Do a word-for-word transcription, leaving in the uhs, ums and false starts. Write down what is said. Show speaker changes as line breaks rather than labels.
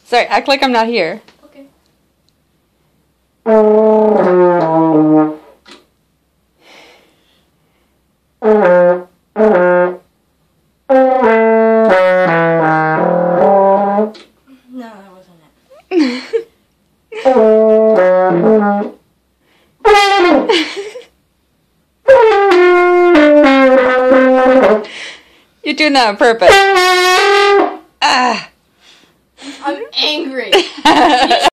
Sorry, act like I'm not here.
Okay. No, that wasn't it.
You're doing that on purpose. Ah.
I'm angry.